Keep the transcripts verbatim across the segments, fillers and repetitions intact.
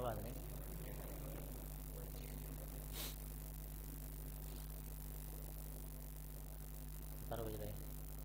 बात नहीं। बारह बज रहे हैं।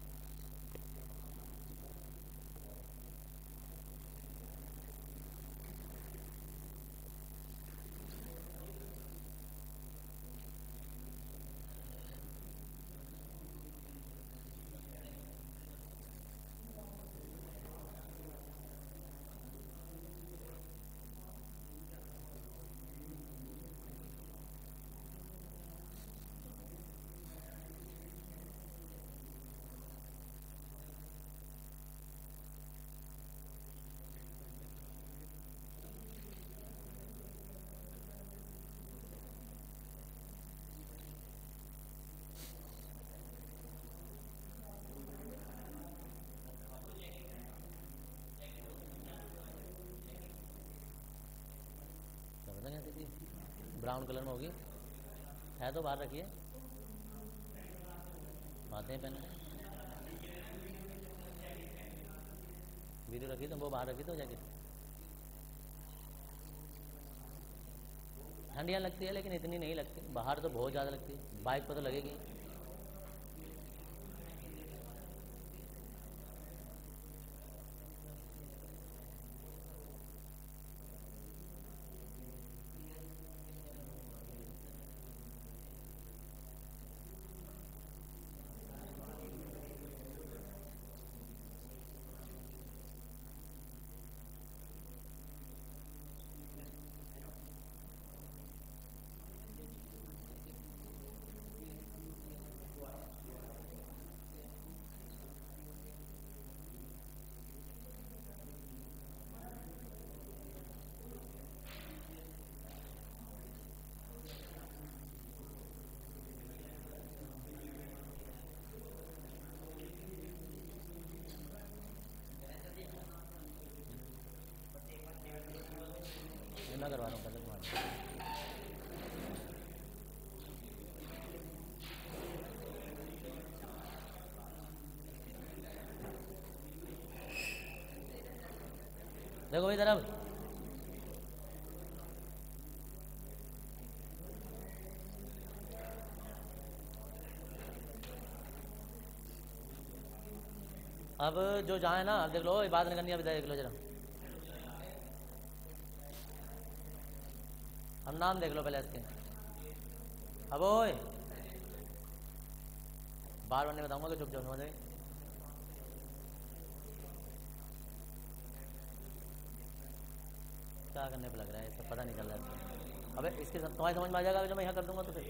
ब्राउन कलर में होगी, है तो बाहर रखिए, आते हैं पहले वीडियो रखी तो वो बाहर रखी तो जाके। ठंडियाँ लगती है लेकिन इतनी नहीं लगती, बाहर तो बहुत ज़्यादा लगती है, बाइक पर तो लगेगी। मैं करवा रहा हूँ पहले तुम्हारा। देखो भाई तरफ अब जो जहाँ है ना, अब देख लो, ये बात नहीं करनी, अभी देख लो जरा, अब नाम देख लो पहले इसके। अब ओए बार बार नहीं बताऊंगा कि चुप जाओ, समझ गए? क्या करने पे लग रहा है, इसका पता नहीं चल रहा है। अबे इसके तुम्हारी समझ में आ जाएगा जब मैं यहाँ कर दूंगा तो फिर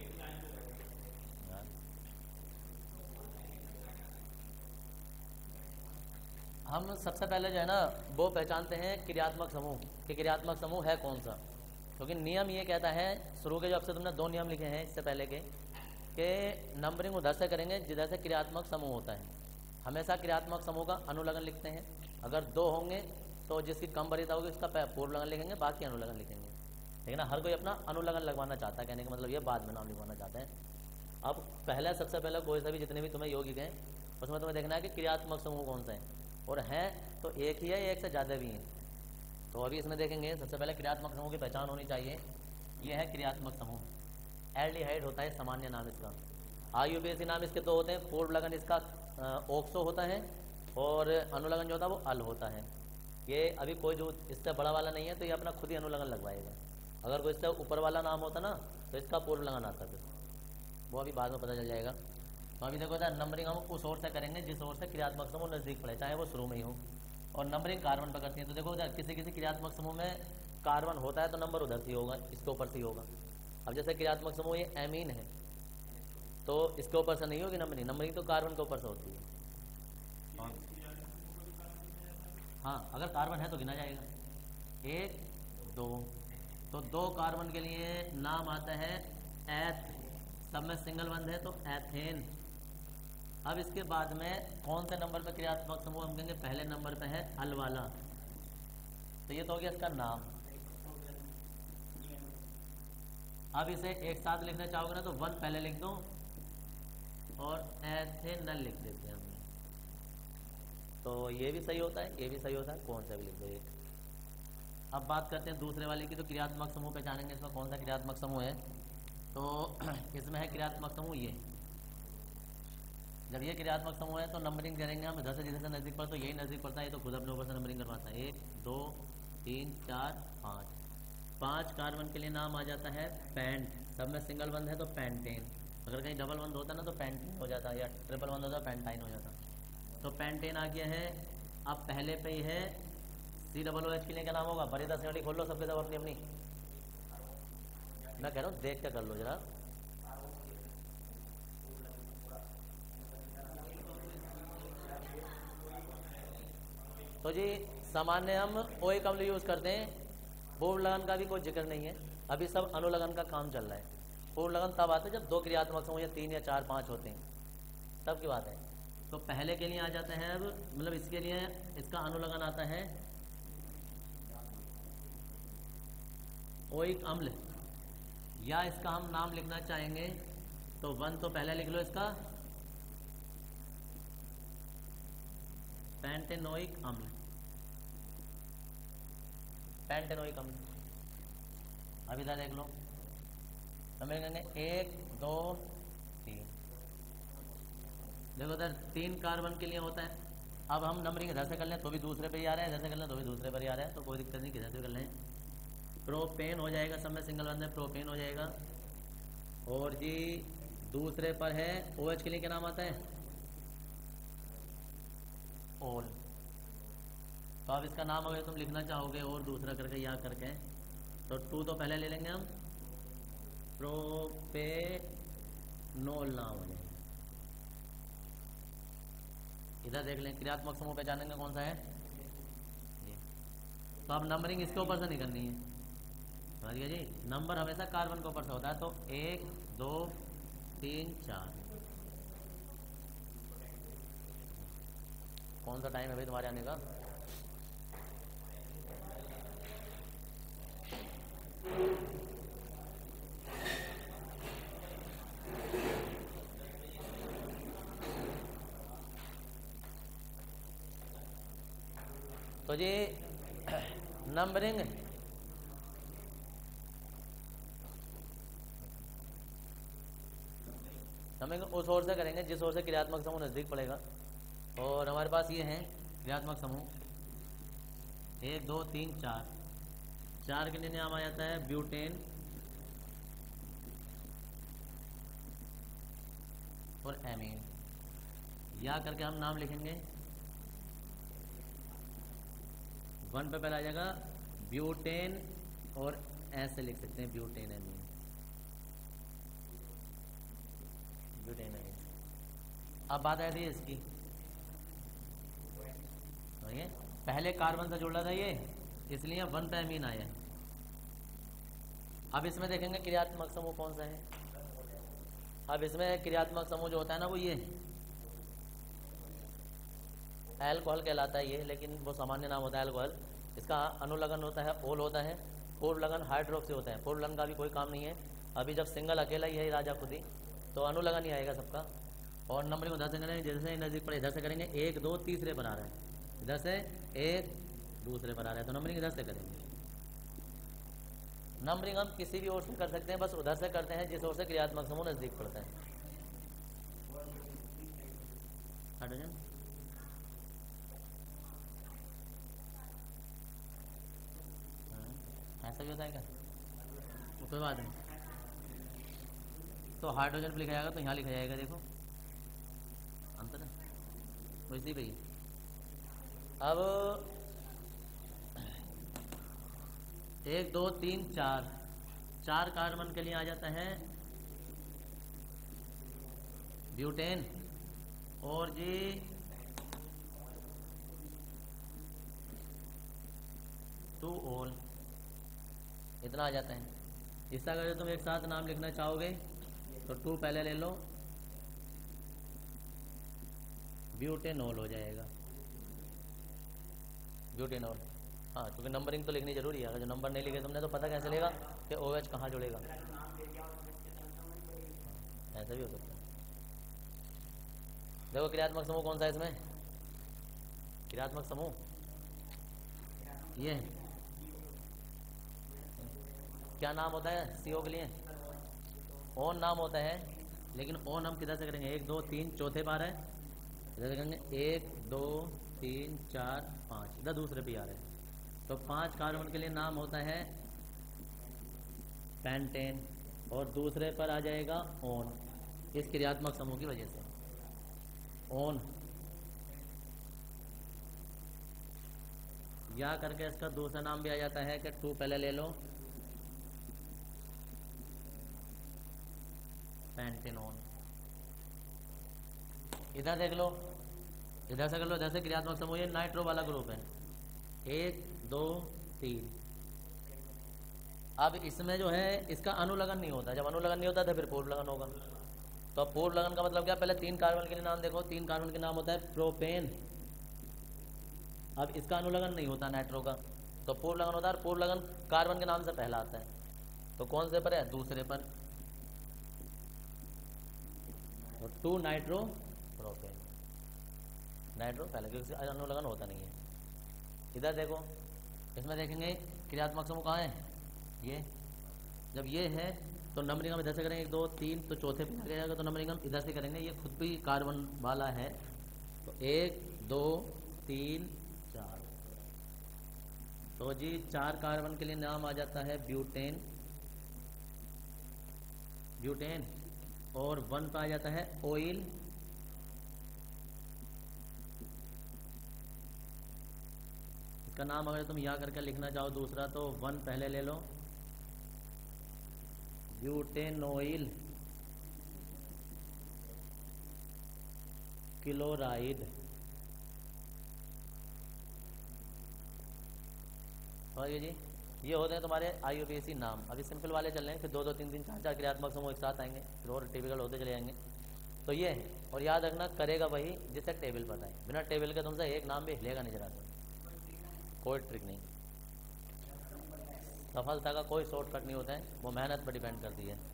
हम सबसे पहले जो है ना वो पहचानते हैं क्रियात्मक समूह कि क्रियात्मक समूह है कौन सा। क्योंकि नियम ये कहता है, शुरू के जो अब से तुमने दो नियम लिखे हैं इससे पहले के, कि नंबरिंग उधर से करेंगे जिधर से क्रियात्मक समूह होता है। हमेशा क्रियात्मक समूह का अनुलग्न लिखते हैं, अगर दो होंगे तो जिसकी कम वरीयता होगी उसका पूर्व लगन लिखेंगे, बाकी अनुलग्न लिखेंगे। लेकिन हर कोई अपना अनुलग्न लगवाना चाहता है, कहने का मतलब ये बाद में नाम लिखवाना चाहते हैं। अब पहले सबसे पहले कोई सा भी जितने भी तुम्हें यौगिक हैं उसमें तुम्हें देखना है कि क्रियात्मक समूह कौन सा है, और हैं तो एक ही है, एक से ज़्यादा भी हैं। तो अभी इसमें देखेंगे सबसे पहले क्रियात्मक समूह की पहचान होनी चाहिए। यह है क्रियात्मक समूह। एल्डिहाइड होता है सामान्य नाम इसका, आयुर्वेदी नाम इसके दो होते हैं, पूर्व लगन इसका ऑक्सो होता है और अनुलग्न जो होता है वो अल होता है। ये अभी कोई जो इससे बड़ा वाला नहीं है तो ये अपना खुद ही अनुलग्न लगवाएगा। अगर कोई इससे ऊपर वाला नाम होता ना तो इसका पूर्व लगन आता, फिर वो अभी बाद में पता चल जाएगा। तो अभी देखो नंबरिंग हम उस ओर से करेंगे जिस ओर से क्रियात्मक समूह नज़दीक पड़े, चाहे वो शुरू में ही हो। और नंबरिंग कार्बन पर करती है, तो देखो किसी किसी क्रियात्मक समूह में कार्बन होता है तो नंबर उधर से होगा, इसके ऊपर से ही होगा। अब जैसे क्रियात्मक समूह ये एमीन है तो इसके ऊपर से नहीं होगी नंबरिंग, नंबरिंग तो कार्बन के ऊपर से होती है। हाँ, अगर कार्बन है तो गिना जाएगा, एक दो, तो दो कार्बन के लिए नाम आता है एथ, सब में सिंगल बंद है तो एथेन। अब इसके बाद में कौन से नंबर पे क्रियात्मक समूह हम कहेंगे, पहले नंबर पे है अल वाला, तो ये तो हो गया इसका नाम। अब इसे एक साथ लिखना चाहोगे ना तो वन पहले लिख दो और एथेनल लिख देते हैं हमने, तो ये भी सही होता है, ये भी सही होता है, कौन सा भी लिख दो एक। अब बात करते हैं दूसरे वाले की, तो क्रियात्मक समूह पहचानेंगे इसमें कौन सा क्रियात्मक समूह है। तो इसमें है क्रियात्मक समूह ये। जब ये क्रियात्मक समूह है तो नंबरिंग करेंगे हम इधर से जिधर से नज़दीक पड़ता है, तो यही नज़दीक पड़ता है, ये तो खुद अपने ऊपर से नंबरिंग करवाता है। एक दो तीन चार पाँच, पाँच कार्बन के लिए नाम आ जाता है पेंट। सब में सिंगल बंद है तो पेंटेन, अगर कहीं डबल बंद होता ना तो पेंटीन हो जाता, या ट्रिपल बंद होता पेंटाइन हो जाता। तो पेंटेन आ गया है। अब पहले पे ही है सी डबल ओ एच के लिए क्या नाम होगा, बड़ी दस श्रेणी खोल लो सबके सब अपनी अपनी। मैं कह रहा हूँ देख के कर लो जरा। तो जी सामान्य हम ओ एक अम्ल यूज़ करते हैं, पूर्व लगन का भी कोई जिक्र नहीं है, अभी सब अनुलगन का काम चल रहा है। पूर्व लगन तब आते हैं जब दो क्रियात्मक समूह या तीन या चार पाँच होते हैं, तब की बात है। तो पहले के लिए आ जाता है, अब मतलब इसके लिए इसका अनुलगन आता है ओइक अम्ल, या इसका हम नाम लिखना चाहेंगे तो वन तो पहले लिख लो इसका पेंटेनोइक अम्ल, पेंटेनोइक अम्ल। अब इधर देख लो, हमें कहेंगे एक दो तीन, देखो इधर तीन कार्बन के लिए होता है। अब हम नंबरिंग इधर से कर लें तो भी दूसरे पे ही आ रहा है, इधर से कर लें तो भी दूसरे पर ही आ रहा है, तो कोई दिक्कत नहीं, किधर से कर लें। प्रोपेन हो जाएगा, सब में सिंगल बंद है, प्रोपेन हो जाएगा। और जी दूसरे पर है ओ एच के लिए क्या नाम आता है, ओल। तो अब इसका नाम अगर तुम लिखना चाहोगे और दूसरा करके या करके, तो टू तो पहले ले लेंगे हम, प्रोपेनोल नाम हो जाएगा। इधर देख लें क्रियात्मक समूह पहचानेंगे कौन सा है ये। तो अब नंबरिंग इसके ऊपर से नहीं करनी है, समझ गए जी। नंबर हमेशा कार्बन के ऊपर से होता है, तो एक दो तीन चार। कौन सा टाइम है भाई तुम्हारे आने का? तो जी नंबरिंग हमें उस ओर से करेंगे जिस ओर से क्रियात्मक समूह नज़दीक पड़ेगा। और हमारे पास ये हैं क्रियात्मक समूह, एक दो तीन चार। चार के लिए नाम आ जाता है ब्यूटेन और एमीन, या करके हम नाम लिखेंगे। वन पे पहला आ जाएगा ब्यूटेन, और ऐसे लिख सकते हैं ब्यूटेन एमीन, ब्यूटेन एमीन। अब बात आई थी इसकी, तो ये पहले कार्बन से जुड़ रहा था ये, इसलिए वन पे एमीन आया। अब इसमें देखेंगे क्रियात्मक समूह कौन सा है। अब इसमें क्रियात्मक समूह जो होता है ना वो ये एल्कोहल कहलाता है ये, लेकिन वो सामान्य नाम होता है एल्कोहल। इसका अनुलगन होता है ओल होता है, पूर्व लगन हाइड्रोक्सी होता है। पूर्व लगन का भी कोई काम नहीं है, अभी जब सिंगल अकेला ही है राजा खुद ही, तो अनुलगन ही आएगा सबका। और नंबरिंग उधर से करेंगे, जैसे नज़दीक पड़े इधर से करेंगे, एक दो तीसरे पर आ रहा है, इधर से एक दूसरे पर आ रहा है, तो नंबरिंग इधर से करेंगे। नंबरिंग हम किसी भी ओर से कर सकते हैं, बस उधर से करते हैं जिस ओर से क्रियात्मक समूह नज़दीक पड़ता है। हाइड्रोजन ऐसा भी होता है क्या? तो कोई बात नहीं, तो हाइड्रोजन पर लिखा जाएगा तो यहाँ लिखा जाएगा, देखो अंतर है बुझती भाई। अब एक दो तीन चार, चार कार्बन के लिए आ जाता है ब्यूटेन, और जी टू ओल, इतना आ जाता है। इसका अगर तुम एक साथ नाम लिखना चाहोगे तो टू पहले ले लो, ब्यूटेनॉल हो जाएगा, ब्यूटेनॉल। हाँ, क्योंकि नंबरिंग तो लिखनी जरूरी है, अगर जो नंबर नहीं लिखे तुमने तो पता कैसे लेगा कि ओ एच कहाँ जुड़ेगा। ऐसा भी हो सकता है। देखो क्रियात्मक समूह कौन सा है इसमें, क्रियात्मक समूह ये है क्या नाम होता है सीओ के लिए? ओन नाम होता है, लेकिन ओन हम किधर से करेंगे? एक दो तीन चौथे बार है, इधर से करेंगे एक दो तीन चार पाँच, इधर दूसरे पे आ रहे हैं। तो पांच कार्बन के लिए नाम होता है पेंटेन, और दूसरे पर आ जाएगा ओन, इस क्रियात्मक समूह की वजह से ओन। या करके इसका दूसरा नाम भी आ जाता है कि टू पहले ले लो, पेंटेनोन। इधर देख लो, इधर से कर लो, इधर से क्रियात्मक समूह, ये नाइट्रो वाला ग्रुप है, एक दो तीन। अब इसमें जो है इसका अनुलगन नहीं होता, जब अनुलगन नहीं होता तो फिर पूर्व लगन होगा। तो अब पूर्व लगन का मतलब क्या? पहले तीन कार्बन के लिए नाम देखो, तीन कार्बन के नाम होता है प्रोपेन। अब इसका अनुलगन नहीं होता नाइट्रो का, तो पूर्व लगन होता है। पूर्व लगन कार्बन के नाम से पहला आता है, तो कौन से पर है? दूसरे पर। तो टू नाइट्रो प्रोपेन, नाइट्रो पहले, क्योंकि अनुलगन होता नहीं है। इधर देखो, इसमें देखेंगे क्रियात्मक समूह कहाँ है? ये जब ये है तो नंबरिंग हम इधर से करेंगे, एक दो तीन, तो चौथे पे लगे जाएगा, तो नंबरिंग हम इधर से करेंगे। ये खुद भी कार्बन वाला है, तो एक दो तीन चार, तो जी चार कार्बन के लिए नाम आ जाता है ब्यूटेन, ब्यूटेन। और वन पे आ जाता है ऑयल, इसका नाम अगर तुम या करके लिखना चाहो दूसरा, तो वन पहले ले लो, ब्यूटेनोइल क्लोराइड। और ये जी ये होते हैं तुम्हारे आई यू पी ए सी नाम। अभी सिंपल वाले चल रहे हैं, फिर दो दो तीन तीन चार चार क्रियात्मक समूह एक साथ आएंगे, फिर और टिपिकल होते चले जाएंगे। तो ये है, और याद रखना करेगा वही जिसे टेबल पता है, बिना टेबल के तुमसे एक नाम भी हिलेगा नहीं जरा सा, कोई ट्रिक नहीं। सफलता का कोई शॉर्टकट नहीं होता है, वो मेहनत पर डिपेंड करती है।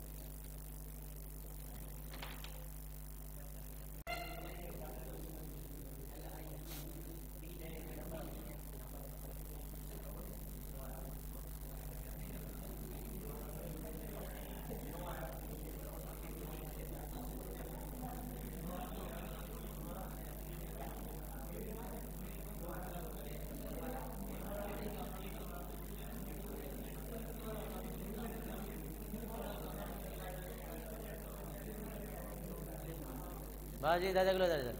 बाजी इधर देख लो, इधर इधर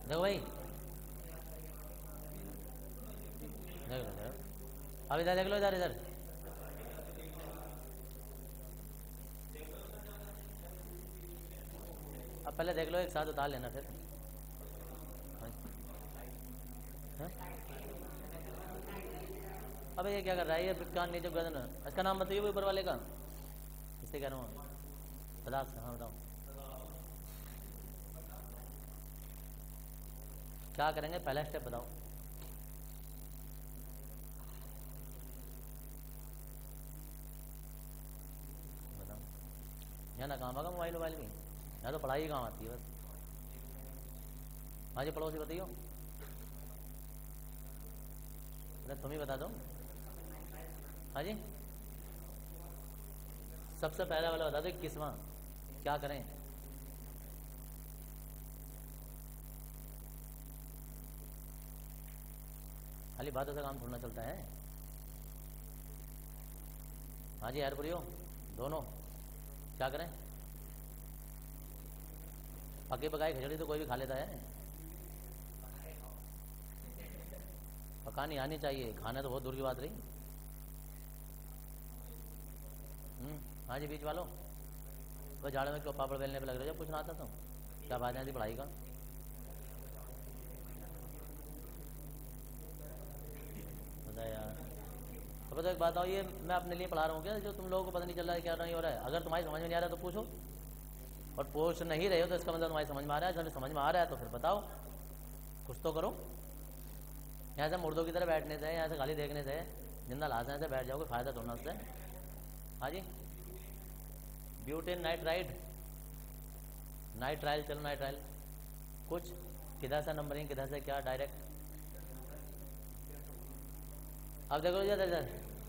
देखो भाई, देख लो देख, अब इधर देख लो, इधर इधर अब पहले देख लो, एक साथ उतार लेना फिर। हाँ? अबे ये क्या कर रहा है, ये कान नीचे गर्दन, इसका नाम बताइए ऊपर वाले का, इससे कह रहा हूँ बता। हाँ बताओ क्या करेंगे, पहला स्टेप बताओ। बताओ यहाँ ना काम आगा मोबाइल मोबाइल भी, यहाँ तो पढ़ाई काम आती है बस। हाँ जी पड़ोसी बताइयो, अरे तुम ही बता दो। हाँ जी सबसे पहला वाला बता दो, किसवां क्या करें। खाली बातों से काम थोड़ा चलता है। हाँ जी हरपुरियो दोनों क्या करें। पके पकाई खिचड़ी तो कोई भी खा लेता है, पकानी आनी चाहिए, खाना तो बहुत दूर की बात रही। हम्म हाँ जी बीच वालों, वो झाड़ में क्यों पापड़ बेलने पे लग रहे हो, जब कुछ ना आता तो क्या बात है थी पढ़ाई का। पता यार, तो बताओ एक बात आओ, ये मैं अपने लिए पढ़ा रहा हूँ क्या, जो तुम लोगों को पता नहीं चल रहा है क्या नहीं हो रहा है। अगर तुम्हारी समझ में नहीं आ रहा है तो पूछो, और पूछ नहीं रहे हो तो इसका मतलब तुम्हारी समझ में आ रहा है। जब समझ में आ रहा है तो फिर बताओ, कुछ तो करो। यहाँ से मुर्दों की तरह बैठने से, यहाँ से खाली देखने से, जिंदा लाश से बैठ जाओगे, फायदा तो ना उससे। हाँ जी ब्यूटेन नाइट्राइड, नाइट ट्रायल, चलो नाइट ट्रायल कुछ किधर से नंबरिंग, किधर से क्या डायरेक्ट। अब देखो इधर इधर,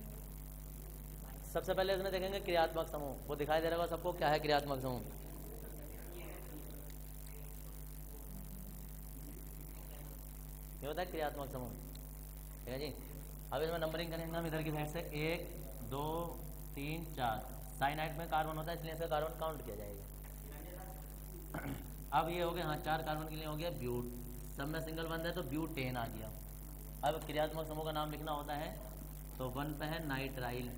सबसे पहले इसमें देखेंगे क्रियात्मक समूह, वो दिखाई दे रहा होगा सबको क्या है क्रियात्मक समूह। ये होता है क्रियात्मक समूह, ठीक है जी। अब इसमें नंबरिंग करेंगे हम इधर की साइड से, एक दो तीन चार। साइनाइड में कार्बन होता है इसलिए इसका कार्बन काउंट किया जाएगा। अब ये हो गया, हाँ चार कार्बन के लिए हो गया ब्यूट, सब में सिंगल बंद है तो ब्यूटेन आ गया। अब क्रियात्मक समूह का नाम लिखना होता है, तो वन पे है नाइट्राइल,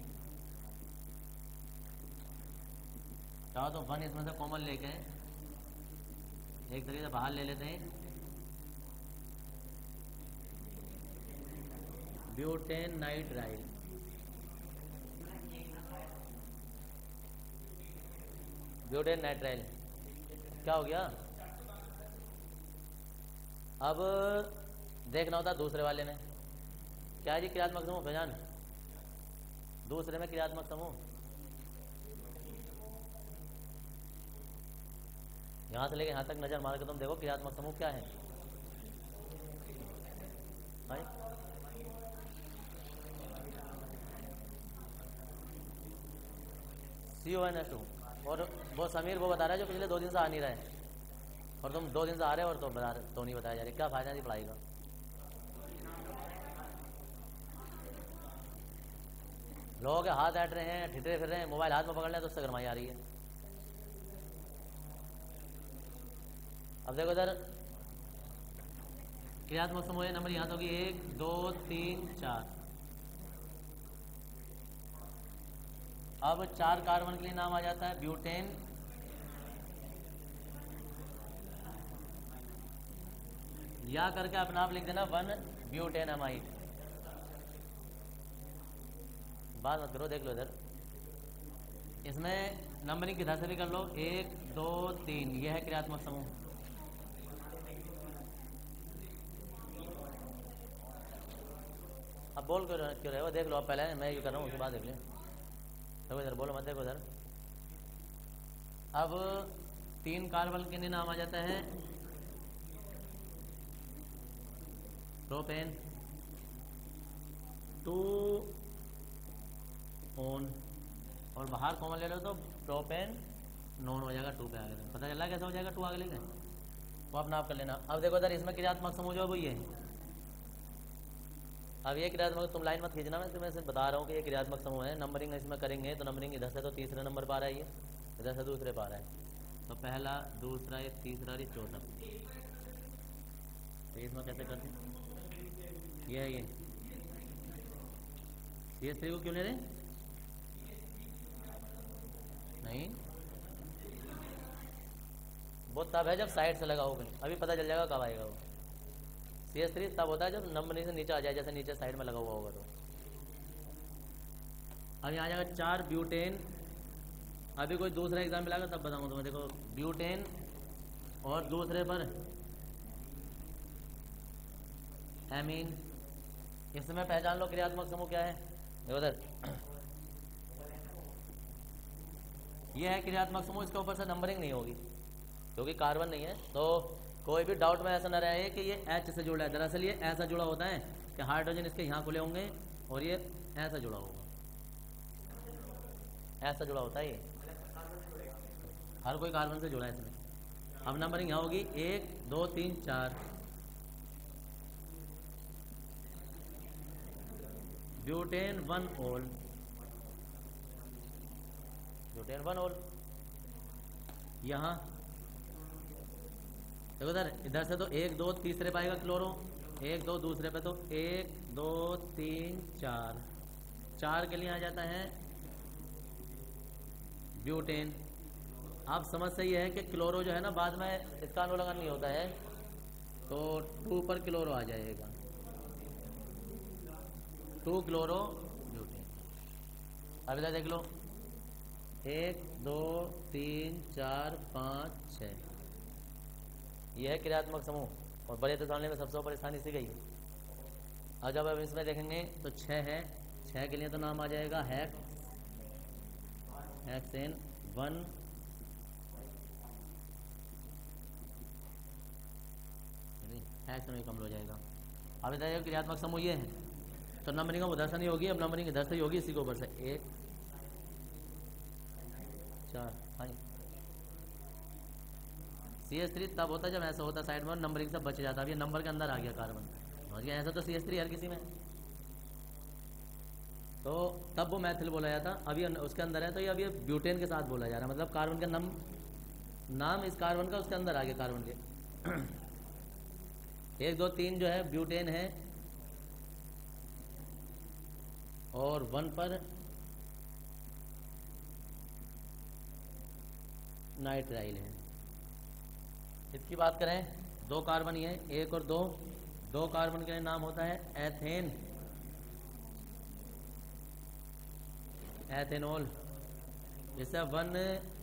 चाहो तो वन इसमें से कॉमन लेके एक तरीके से बाहर ले लेते हैं, ब्यूटेन नाइट्राइल। ब्यूटेन नाइट्राइल क्या हो गया। अब देखना होता है दूसरे वाले में क्या है जी, क्रियात्मक समूह पहचान। दूसरे में क्रियात्मक समूह यहां से लेके यहां तक नजर मार के तुम देखो क्रियात्मक समूह क्या है। C O N S two, और वो समीर वो बता रहा है जो पिछले दो दिन से आ नहीं रहा है, और तुम दो दिन से आ रहे हो और तो बता रहे तो नहीं बताया जा रहा, क्या फायदा है पढ़ाई का। लोगों के हाथ ऐट रहे हैं, ठिठरे फिर रहे हैं, मोबाइल हाथ में पकड़ लें तो उससे गरमाई आ रही है। अब देखो इधर क्रियात्मक समूह नंबर यहाँ तो होगी एक दो तीन चार। अब चार कार्बन के लिए नाम आ जाता है ब्यूटेन, या करके अपना आप लिख देना वन ब्यूटेन अमाइड। बात मत करो, देख लो इधर, इसमें नंबरिंग किधर से भी कर लो, एक दो तीन, यह है क्रियात्मक समूह। अब बोल क्यों क्यों रहे हो, देख लो अब, पहले मैं ये कर रहा हूँ उसके बाद देख लें। देखो इधर बोलो मत, देखो इधर। अब तीन कार्बन के लिए नाम आ जाता है प्रोपेन, टू ओन, और बाहर कॉमन ले लो तो प्रोपेन नॉन हो जाएगा, टू पे आ गया। पता चला कैसे हो जाएगा, टू आगे लेके वो अपना आप कर लेना। अब देखो इधर इसमें क्रियात्मक समूह जो है वो ये है। अब ये क्रियात्मक, तुम लाइन मत खींचना, मैं तुम्हें बता रहा हूँ कि ये क्रियात्मक समूह है। नंबरिंग इसमें करेंगे तो नंबरिंग इधर से तो तीसरे नंबर पर आ रहा है, ये इधर से दूसरे पर आ रहा है, तो पहला दूसरा ये तीसरा ये चौथा। तो इसमें कैसे करते हैं? ये है ये सी एस थ्री को क्यों ले रहे? नहीं, वो तब है जब साइड से लगा होगा, अभी पता चल जाएगा कब आएगा वो। सी एस थ्री तब होता है जब नंबर से नीचे आ जाए, जैसे नीचे साइड में लगा हुआ होगा। तो अब यहाँ आ जाएगा चार ब्यूटेन। अभी कोई दूसरा एग्जाम मिलागा तब बताऊंगा तुम्हें। देखो ब्यूटेन और दूसरे पर एमीन। इसमें पहचान लो क्रियात्मक समूह क्या है। देखो उधर ये है क्रियात्मक समूह। इसके ऊपर से नंबरिंग नहीं होगी क्योंकि कार्बन नहीं है, तो कोई भी डाउट में ऐसा न रहे कि ये एच से जुड़ा है। दरअसल ये ऐसा जुड़ा होता है कि हाइड्रोजन इसके यहाँ खुले होंगे और ये ऐसा जुड़ा होगा, ऐसा जुड़ा होता है ये। हर कोई कार्बन से जुड़ा है इसमें। अब नंबरिंग यहाँ होगी एक दो तीन चार। Butane one ol, butane one ol. यहाँ देखो इधर इधर से तो एक दो तीसरे पाएगा क्लोरो, एक दो दूसरे पे, तो एक दो तीन चार। चार के लिए आ जाता है ब्यूटेन। अब समस्या ये है कि क्लोरो जो है ना बाद में इसका अनुलग्न नहीं होता है, तो टू पर क्लोरो आ जाएगा, टू क्लोरो ब्यूटेन। अब इधर देख लो एक दो तीन चार पाँच छः। यह है क्रियात्मक समूह और बड़े तौले में सबसे ऊपर स्थान इसी का ही है। और जब अब इसमें देखेंगे तो छः है, छः के लिए तो नाम आ जाएगा हैक हेक्सेन वन हैक्स में कम हो जाएगा। अब इधर क्रियात्मक समूह ये है, तो नंबरिंग उधर से नहीं होगी, अब नंबरिंग इधर से ही होगी, इसी के ऊपर से एक चार। हाँ सी एस थ्री तब होता है जब ऐसा होता है साइड में, नंबरिंग से बच जाता है। अब ये नंबर के अंदर आ गया कार्बन, समझ गया। ऐसा तो सी एस थ्री हर किसी में, तो तब वो मैथिल बोला जाता, अभी उसके अंदर है, तो ये अभी ब्यूटेन के साथ बोला जा रहा है। मतलब कार्बन का नाम नाम इस कार्बन का उसके अंदर आ गया कार्बन के। एक दो तीन जो है ब्यूटेन है और वन पर नाइट्राइल है। इसकी बात करें दो कार्बन ही है, एक और दो। दो कार्बन के लिए नाम होता है एथेन, एथेनॉल। जैसे वन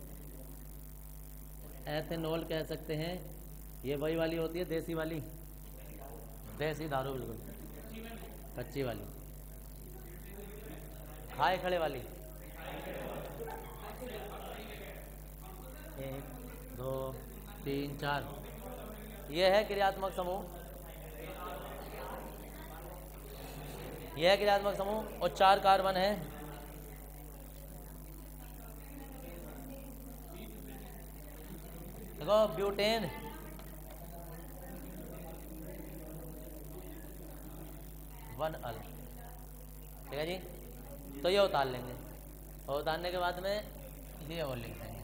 एथेनॉल कह सकते हैं। ये वही वाली होती है देसी वाली, देसी दारू, बिल्कुल कच्ची वाली, खाए खड़े वाली। एक दो तीन चार, यह है क्रियात्मक समूह, यह है क्रियात्मक समूह। और चार कार्बन है, देखो ब्यूटेन वन अल, ठीक है जी। तो ये उतार लेंगे और उतारने के बाद में ये और लिख देंगे।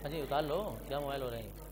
अजी उतार लो, क्या मोबाइल हो रहे हैं।